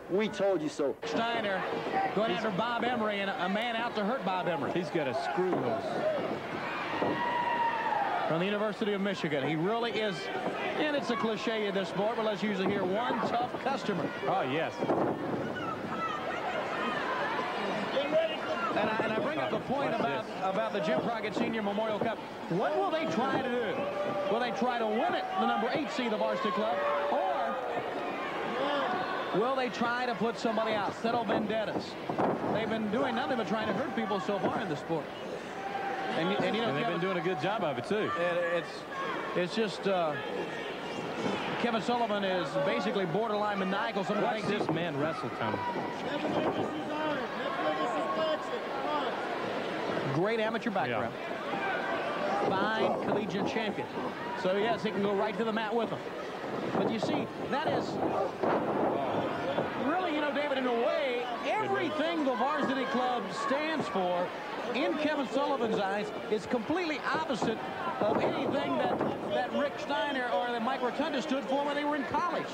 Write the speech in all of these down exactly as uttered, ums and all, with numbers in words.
We told you so. Steiner going after Bob Emery, and a man out to hurt Bob Emery. He's got a screw loose. From the University of Michigan. He really is, and it's a cliche in this sport, but let's usually hear one tough customer. Oh, yes. And I, and I bring up the point about, about the Jim Crockett Senior Memorial Cup. What will they try to do? Will they try to win it, the number eight seed of Varsity Club, or will they try to put somebody out, settle vendettas? They've been doing nothing but trying to hurt people so far in the sport. And, and you know, and they've Kevin, been doing a good job of it, too. It, it's, it's just, uh, Kevin Sullivan is basically borderline maniacal. Some Watch this man wrestle, Tony. Great amateur background. Yeah. Fine collegiate champion. So, yes, he can go right to the mat with them. But you see, that is really, you know, David, in a way, everything the Varsity Club stands for in Kevin Sullivan's eyes is completely opposite of anything that, that Rick Steiner or that Mike Rotunda stood for when they were in college.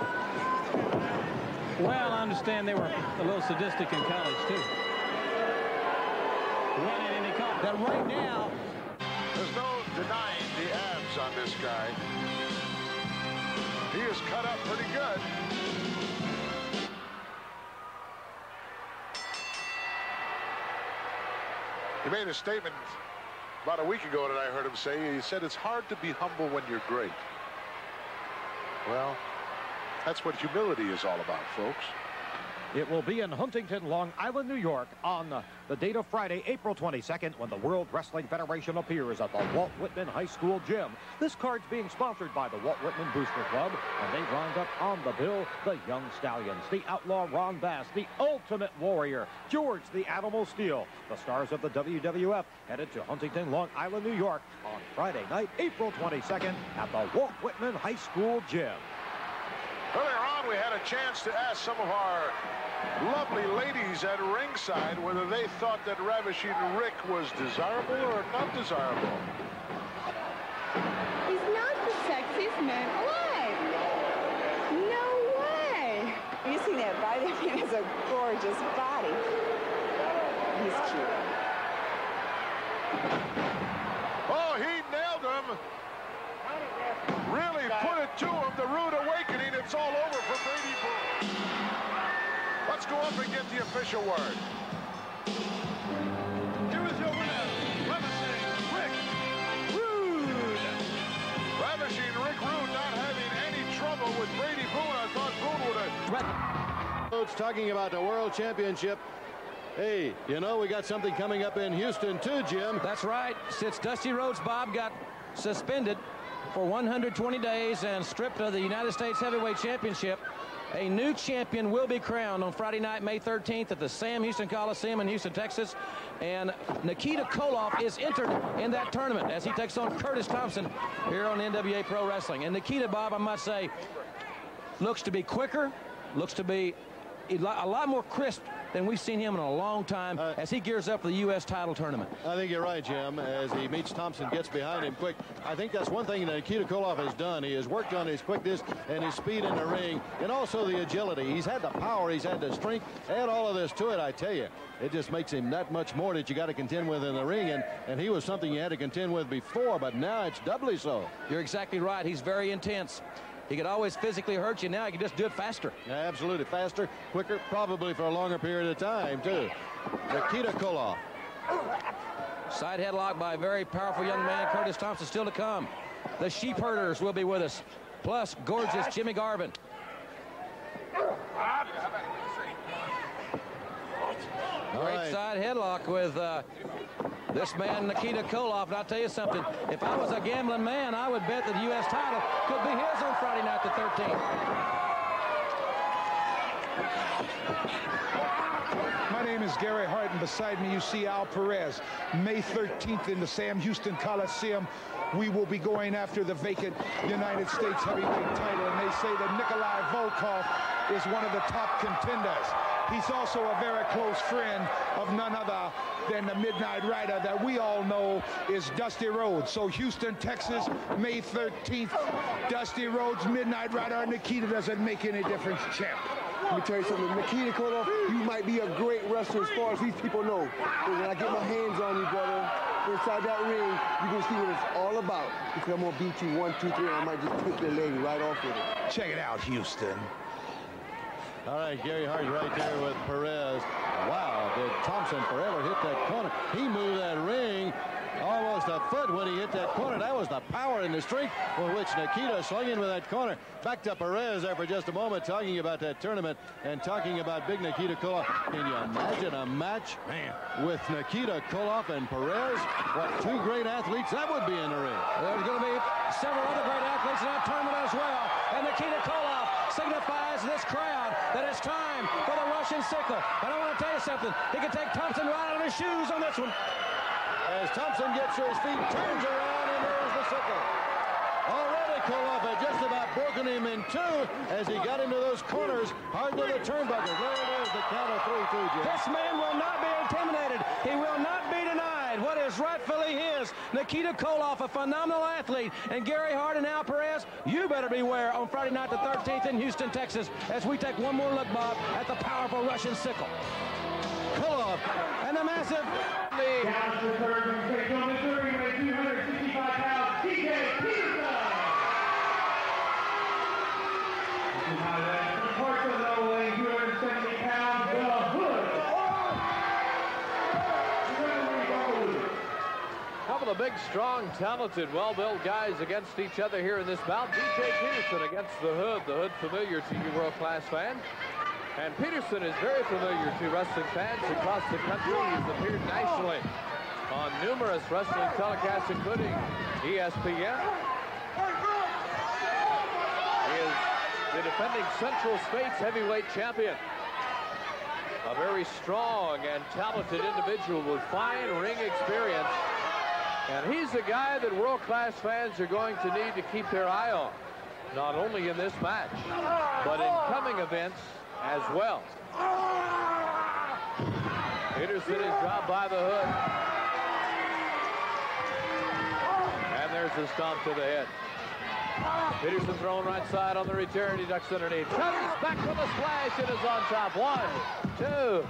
Well, I understand they were a little sadistic in college, too. That right now, there's no denying the abs on this guy. He is cut up pretty good. He made a statement about a week ago that I heard him say. He said it's hard to be humble when you're great. Well, that's what humility is all about, folks. It will be in Huntington, Long Island, New York on uh, the date of Friday, April twenty-second, when the World Wrestling Federation appears at the Walt Whitman High School Gym. This card's being sponsored by the Walt Whitman Booster Club, and they round up on the bill the Young Stallions, the Outlaw Ron Bass, the Ultimate Warrior, George the Animal Steel, the stars of the W W F, headed to Huntington, Long Island, New York on Friday night, April twenty-second at the Walt Whitman High School Gym. Earlier on, we had a chance to ask some of our lovely ladies at ringside whether they thought that Ravishing Rick was desirable or not desirable. He's not the sexiest man alive. No way. You see that body? I mean, it's a gorgeous body. He's cute. Oh, he nailed him. Really put it to him. The rude awakening. It's all over for Brady Boone. Let's go up and get the official word. Here is your winner, Ravishing Rick Rude. Ravishing Rick Rude not having any trouble with Brady Boone. I thought Boone would have. Coach talking about the World Championship. Hey, you know, we got something coming up in Houston, too, Jim. That's right. Since Dusty Rhodes Bob got suspended for one hundred twenty days and stripped of the United States Heavyweight Championship, a new champion will be crowned on Friday night, May thirteenth at the Sam Houston Coliseum in Houston, Texas. And Nikita Koloff is entered in that tournament as he takes on Curtis Thompson here on N W A Pro Wrestling. And Nikita, Bob, I must say, looks to be quicker, looks to be a lot more crisp than we've seen him in a long time uh, as he gears up for the U S title tournament. I think you're right, Jim. As he meets Thompson, gets behind him quick. I think that's one thing that Nikita Koloff has done. He has worked on his quickness and his speed in the ring, and also the agility. He's had the power, he's had the strength. Add all of this to it, I tell you. It just makes him that much more that you got to contend with in the ring, and, and he was something you had to contend with before, but now it's doubly so. You're exactly right. He's very intense. He could always physically hurt you. Now he can just do it faster. Yeah, absolutely. Faster, quicker, probably for a longer period of time, too. Nikita Koloff. Side headlock by a very powerful young man, Curtis Thompson, still to come. The Sheep Herders will be with us, plus gorgeous Jimmy Garvin. Great right. Side headlock with uh, this man, Nikita Koloff. And I'll tell you something, if I was a gambling man, I would bet that the U S title could be his on Friday night the thirteenth. My name is Gary Hart, and beside me you see Al Perez. May thirteenth in the Sam Houston Coliseum, we will be going after the vacant United States heavyweight title. And they say that Nikolai Volkov is one of the top contenders. He's also a very close friend of none other than the Midnight Rider that we all know is Dusty Rhodes. So Houston, Texas, May thirteenth, Dusty Rhodes, Midnight Rider, and Nikita doesn't make any difference, champ. Let me tell you something, Nikita Koloff, you might be a great wrestler as far as these people know. But when I get my hands on you, brother, inside that ring, you're going to see what it's all about. Because I'm going to beat you one, two, three, and I might just take the lady right off with it. Check it out, Houston. All right, Gary Hart right there with Perez. Wow, did Thompson forever hit that corner. He moved that ring almost a foot when he hit that corner. That was the power and the strength with which Nikita swung in with that corner. Back to Perez there for just a moment, talking about that tournament and talking about big Nikita Koloff. Can you imagine a match Man. with Nikita Koloff and Perez? What two great athletes that would be in the ring. There's going to be several other great athletes in that tournament as well. And Nikita Koloff signifies to this crowd that it's time for the Russian sickle. And I want to tell you something. He can take Thompson right out of his shoes on this one. As Thompson gets to his feet, turns around, and there's the sickle. Already Koloff had just about broken him in two as he got into those corners, hard to the turnbuckle. There it is, the count of three, two, Jim. This man will not be intimidated. He will not be denied what is rightfully his. Nikita Koloff, a phenomenal athlete, and Gary Hart and Al Perez, you better beware on Friday night the thirteenth in Houston, Texas, as we take one more look, Bob, at the powerful Russian sickle. Koloff and the massive lead. Down to the third, on the third, two hundred sixty-five pounds, D J Peterson. Out of that, from Portugal, weighing two hundred seventy pounds, the Hood. Couple of big, strong, talented, well-built guys against each other here in this bout. D J Peterson against the Hood. The Hood familiar to you world-class fans. And Peterson is very familiar to wrestling fans across the country. He's appeared nationally on numerous wrestling telecasts, including E S P N. He is the defending Central States heavyweight champion. A very strong and talented individual with fine ring experience. And he's the guy that world-class fans are going to need to keep their eye on, not only in this match, but in coming events as well. Peterson is dropped by the Hood. And there's a stomp to the head. Peterson thrown right side on the return. He ducks underneath. Comes back with a splash and is on top. One, two.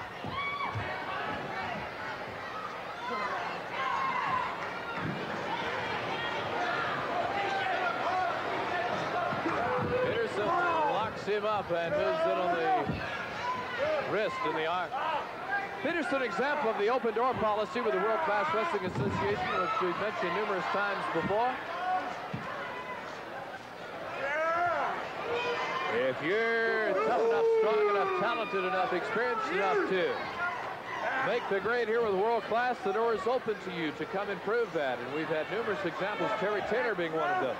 Peterson locks him up and moves it on the wrist and the arm. Peterson, example of the open door policy with the World Class Wrestling Association, which we've mentioned numerous times before. If you're tough enough, strong enough, talented enough, experienced enough to make the grade here with World Class, the door is open to you to come and prove that. And we've had numerous examples, Terry Taylor being one of them.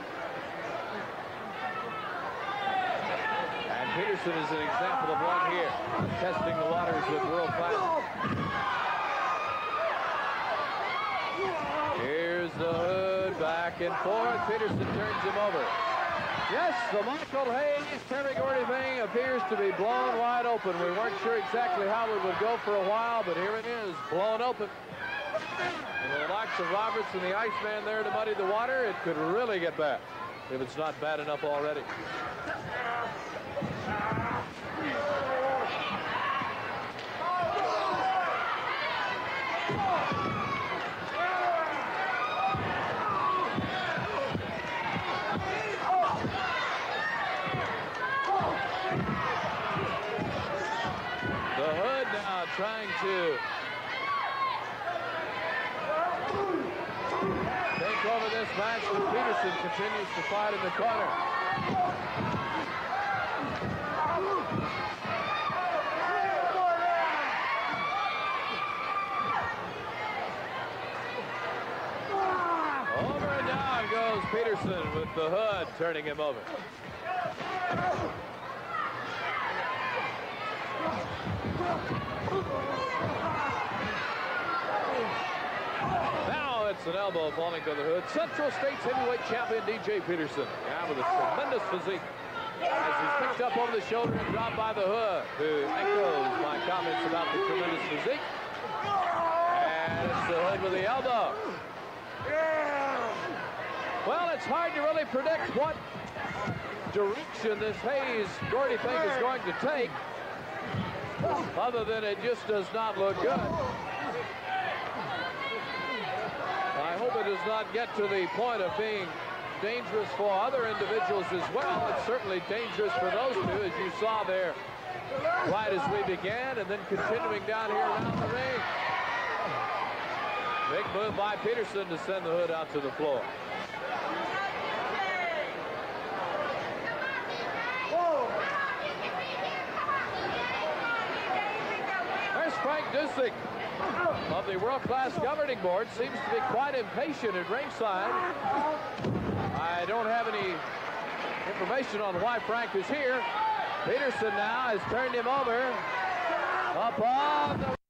And Peterson is an example of one here, testing the waters with World Class. Here's the Hood, back and forth. Peterson turns him over. Yes, the Michael Hayes, Terry Gordy thing appears to be blown wide open. We weren't sure exactly how it would go for a while, but here it is, blown open. And with the likes of Roberts and the Iceman there to muddy the water, it could really get bad, if it's not bad enough already. Trying to take over this match, but Peterson continues to fight in the corner. Over and down goes Peterson with the Hood turning him over. Now it's an elbow falling to the Hood. Central States heavyweight champion D J Peterson. Now with a tremendous physique. as he's picked up over the shoulder and dropped by the Hood, who echoes my comments about the tremendous physique. And it's the Hood with the elbow. Well, it's hard to really predict what direction this Hayes Gordy thing is going to take, other than it just does not look good. I hope it does not get to the point of being dangerous for other individuals as well. It's certainly dangerous for those two, as you saw there right as we began, and then continuing down here around the ring. Big move by Peterson to send the Hood out to the floor. There's Frank Dusek of the World Class Governing Board. Seems to be quite impatient at ringside. I don't have any information on why Frank is here. Peterson now has turned him over up on the